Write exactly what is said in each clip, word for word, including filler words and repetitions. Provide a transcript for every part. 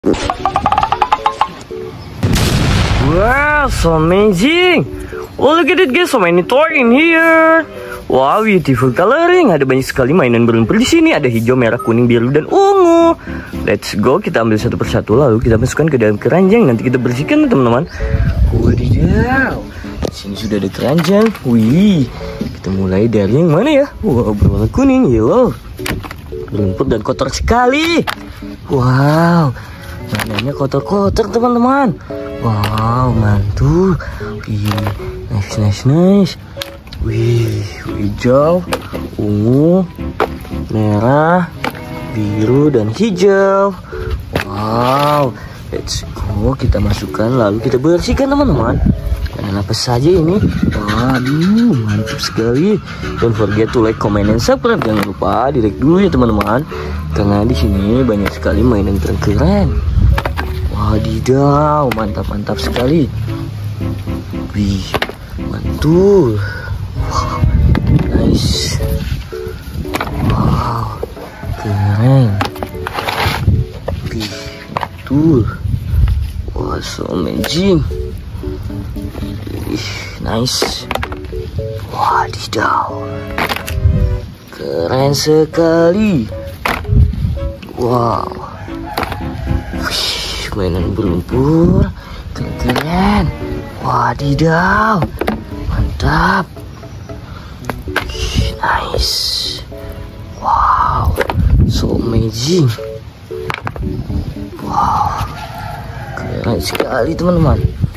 Wow, so amazing! Oh, look at it guys, so many toy in here. Wow, beautiful coloring. Ada banyak sekali mainan berlumpur di sini. Ada hijau, merah, kuning, biru, dan ungu. Let's go, kita ambil satu persatu lalu kita masukkan ke dalam keranjang. Nanti kita bersihkan teman-teman. Wadidaw, di sini sudah ada keranjang. Wih, kita mulai dari yang mana ya? Wow, berwarna kuning, yellow, berlumpur dan kotor sekali. Wow, mainannya kotor-kotor teman-teman. Wow, mantul. Wih, nice, nice, nice. Wih, hijau, ungu, merah, biru, dan hijau. Wow, let's go. Kita masukkan lalu kita bersihkan teman-teman. Dan apa saja ini? Waduh, mantap sekali. Don't forget to like, comment, and subscribe. Jangan lupa di like dulu ya teman-teman. Karena di sini banyak sekali mainan keren-keren. Wadidaw, mantap-mantap sekali. Wih, mantul. Wow, nice. Wow, keren. Wih, mantul. Wow, so amazing. Wih, nice. Wadidaw, keren sekali. Wow. Wih, mainan berlumpur keren-keren. Wadidaw, mantap. Wih, nice. Wow, so amazing. Wow, keren sekali teman-teman.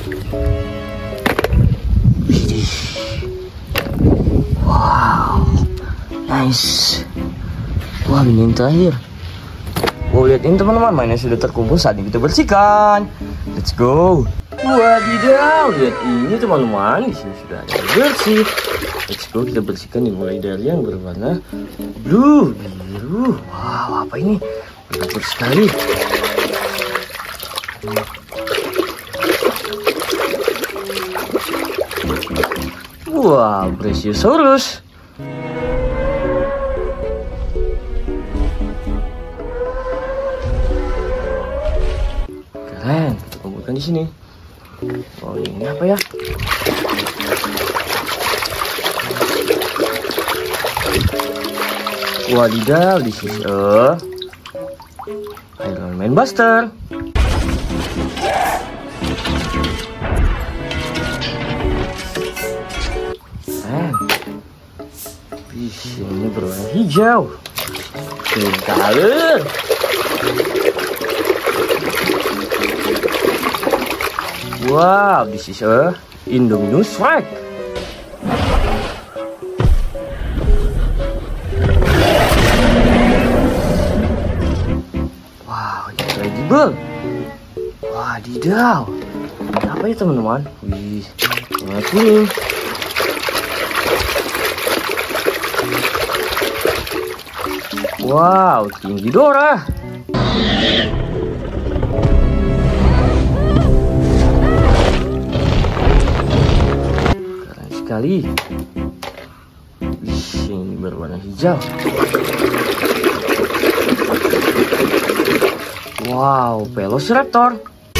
Widih. Wow, nice. Wah, ini yang terakhir. Wow, lihat ini teman-teman, mainnya sudah terkumpul, saatnya kita bersihkan. Let's go. Wadidaw, lihat ini teman-teman, di sini sudah ada yang bersih. Let's go, kita bersihkan dimulai dari yang berwarna blue, biru. Wow, apa ini? Berlumpur sekali. Wow, Brachiosaurus. Keren, kita kumpulkan di sini. Oh, ini apa ya? Wadidaw, this is a Iron Man Buster. Keren. Wih, ini berwarna hijau. Green color. Wow, this is a Indominus Rex. Wow, incredible. Wadidaw. Ini apa ya teman-teman? Wih, warna kuning. Wow, tinggi Dora. Kali. Wih, ini berwarna hijau. Wow, Velociraptor.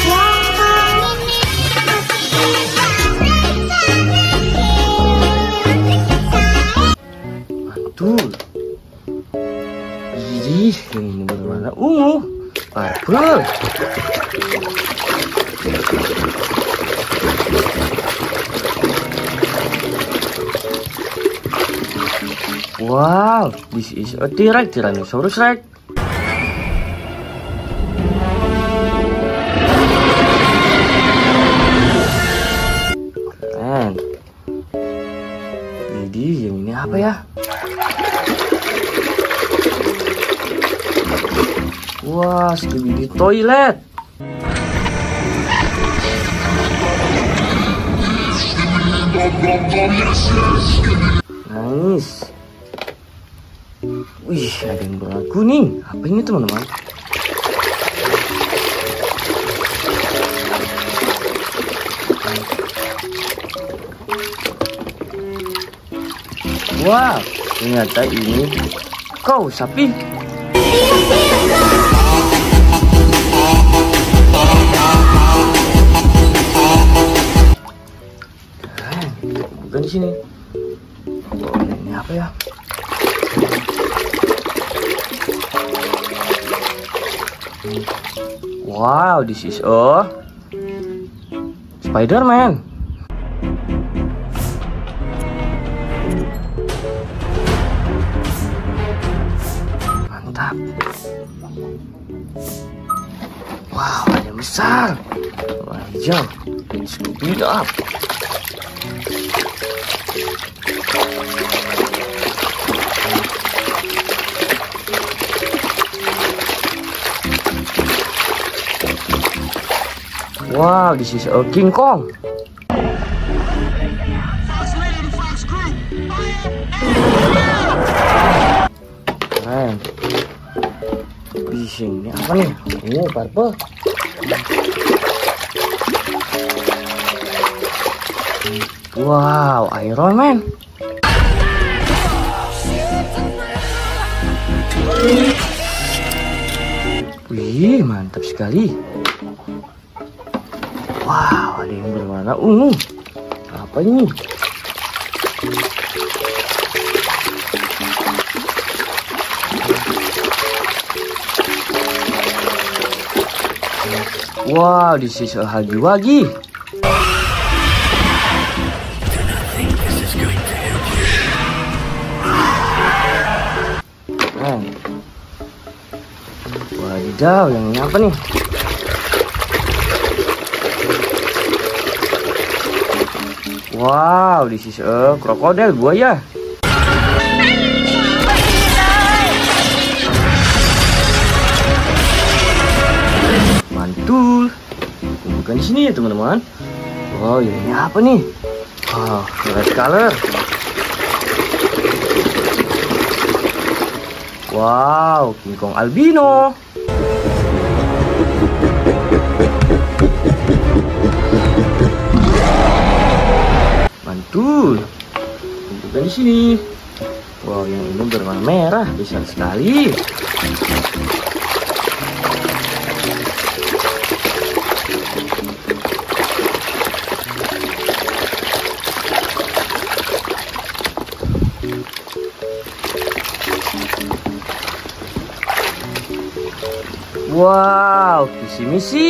Mantul. Ih, ini berwarna ungu. Purple. Wow, this is a T-Rex, Tyrannosaurus Rex. Keren. Jadi yang ini apa ya? Wah, Scooby toilet. Nice. Wih, ada yang berwarna kuning. Apa ini teman-teman? Wah, ternyata ini kau sapi. sini. Oh, ini apa ya? Wow, this is a Spider-Man. Mantap. Wow, ada yang besar. Warna hijau. Let's go build up. Wow, this is a King Kong. Keren. Wih, ini apa nih? Ini purple. Wow, Iron Man. Wih, mantap sekali. Wow, ada yang berwarna ungu. Apa ini? Wow, this is a Huggy-Wuggy. Keren. Wadidaw, yang ini apa nih? Wow, this is a krokodil, buaya. Mantul. Bukan di sini ya teman-teman. Wow, ini apa nih? Oh, red color. Wow, King Kong albino. Mantul. Bukan di sini. Wow, yang ini berwarna merah, besar sekali. Wow, visi misi.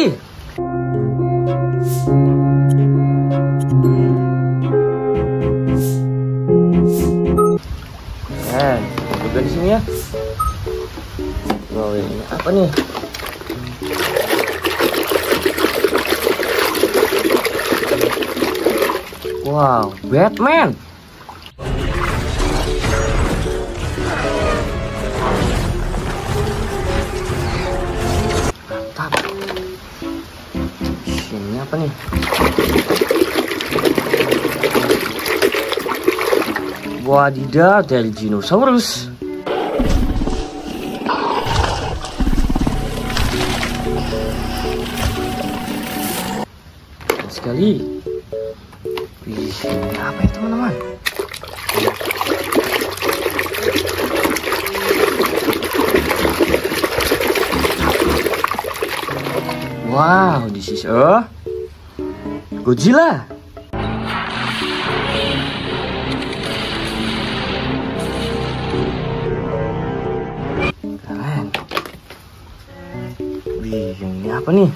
Keren, juga di sini ya. Wow, ini apa nih? Wow, Batman. Ini apa nih? Wadidaw, dari dinosaurus. Sekali. Wih, ini apa ya teman-teman? Wow, this is a Godzilla. Keren. Wih, ini apa nih?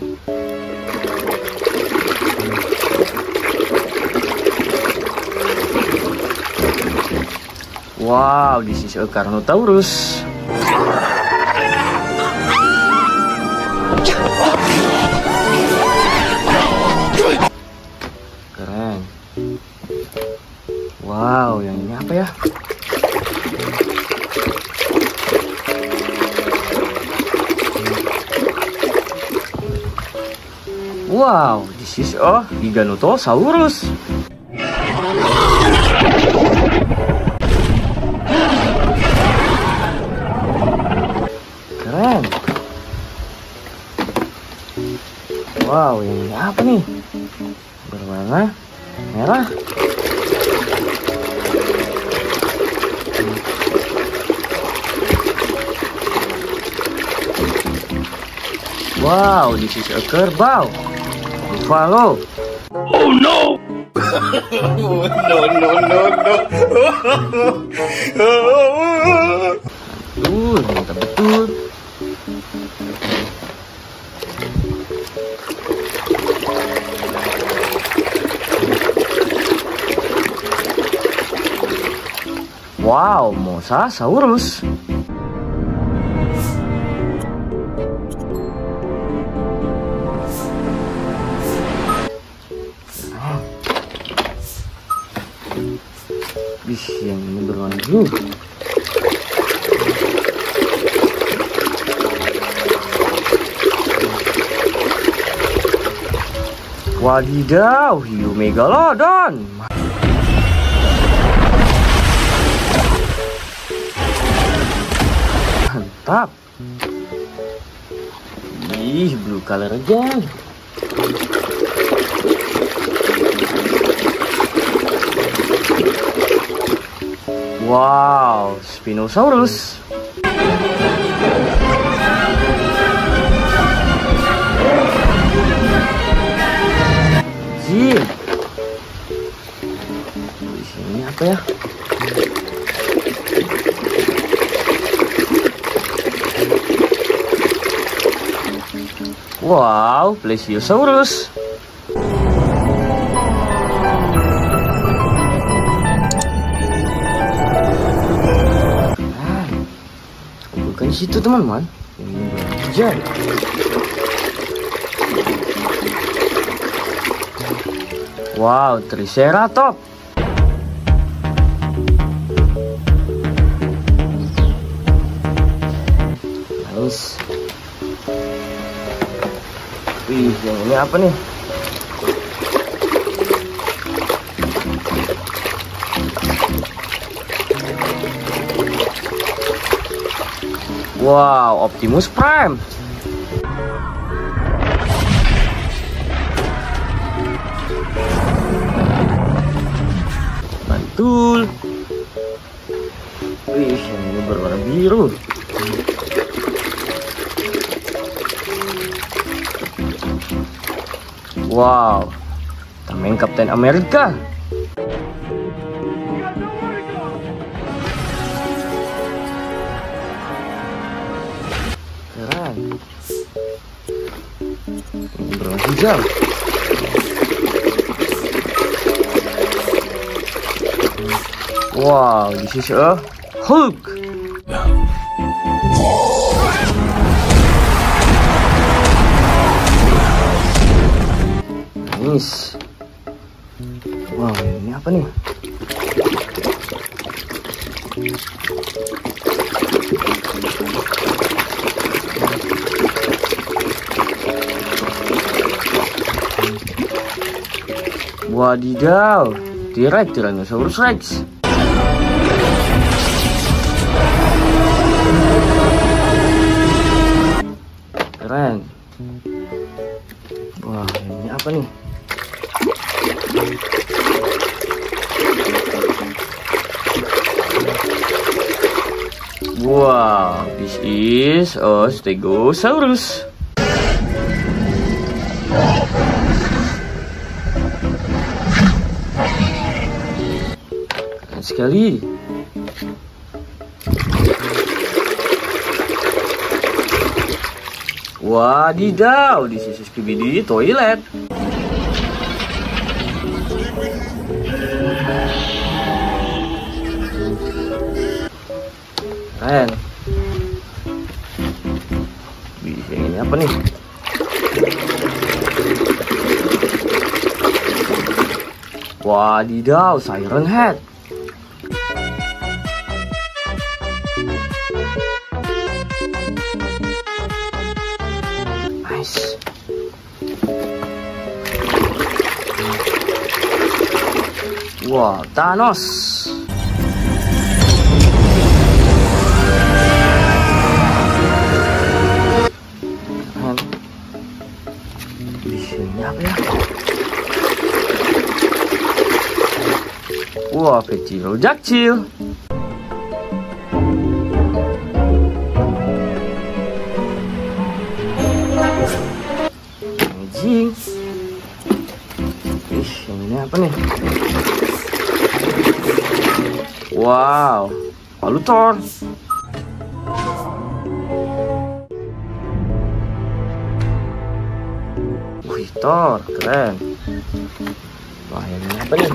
Wow, this is a Carnotaurus. Keren. Wow, yang ini apa ya? Wow, this is a Giganotosaurus. Keren. Wow, yang ini apa nih? Berwarna merah. Wow, this is a kerbau. Buffalo. Oh no! No, no, no, no. Uh, mantap betul. Wow, Mosasaurus. Ih, yang ini berwarna biru. Wadidaw, hiu megalodon. Mantap. Ih, blue color aja. Wow, Spinosaurus. Jin. Di sini apa ya? Wow, Plesiosaurus. Bukan di situ teman-teman. Ini belajar. Wow, Triceratops. Nice. Wih, yang ini apa nih? Wow, Optimus Prime. Mantul. Wih, yang ini berwarna biru. Wow, tameng Kapten Amerika. Keren. Ini berwarna hijau. Wow, this is a Hulk. Nice. Wow, ini apa nih? Wadidaw, T-Rex, Tyrannosaurus Rex. Keren. Wah, ini apa nih? Wow, this is a Stegosaurus. Keren sekali. Wadidaw, this is Skibidi toilet. Keren. Wih, yang ini apa nih? Wadidaw, Siren Head. Nice. Wow, Thanos. Di sini apa ya? Wah, Velociraptor. Anjing. Ih, yang Ini apa nih? Wow, Palutor. Wih, Thor, keren. Wah, ini apa nih?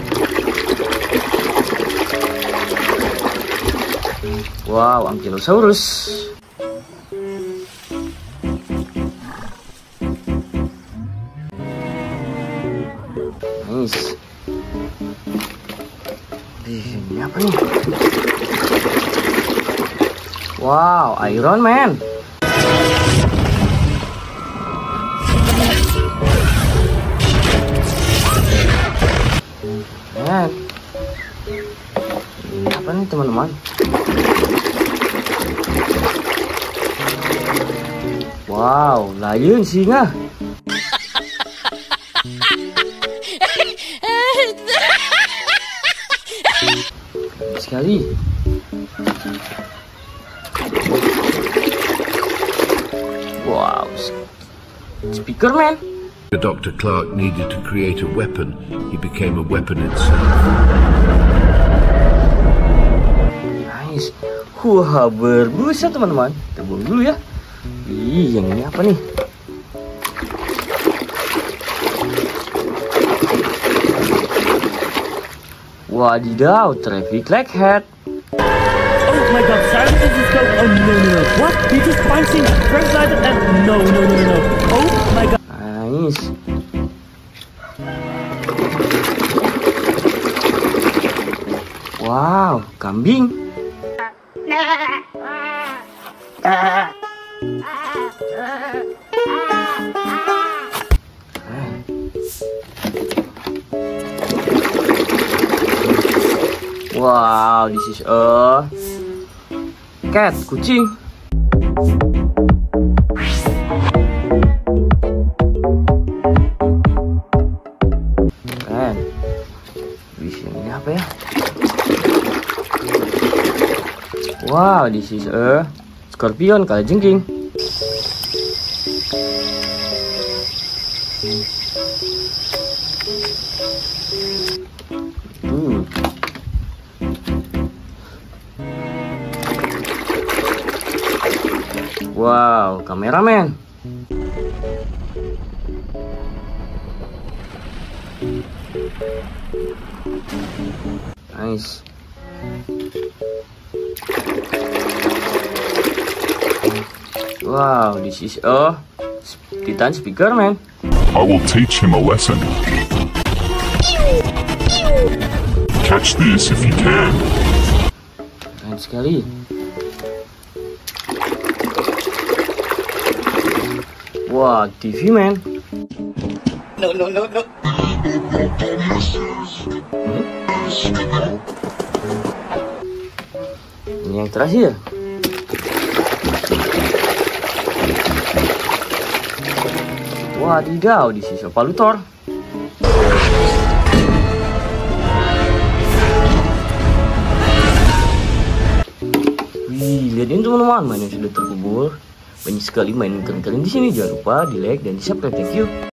Wow, Ankylosaurus. Nice. Ih, ini apa nih? Wow, Iron Man. Man. Ini apa nih teman-teman? Wow, lion singa. Sekali. Wow, speaker man. Doctor Clark needed to create a weapon. He became a weapon itself. Nice. Wah, berbusa teman-teman. Kita buang dulu ya. Ih, yang ini apa nih? Wadidaw, traffic light head. Oh my god, silences just go. Oh no, no, no. What? He just punching, translated, and no, no, no, no, no. Oh my god. Nice. Wow, kambing. Wow, this is a cat, kucing. Keren. Di sini apa ya? Wow, this is a scorpion, kalajengking. Tuh. Wow, kameramen. Nice. Wow, this is a Titan speaker man. I will teach him a lesson. Catch this if you can. Keren sekali. Wah, T V man. No, no, no, no. Hmm? Ini yang terakhir. Wadidaw, di sisa Palutor. Wih, lihatin teman-teman, mainan sudah terkubur. Banyak sekali mainan keren-keren di sini. Jangan lupa di like dan di subscribe. Thank you.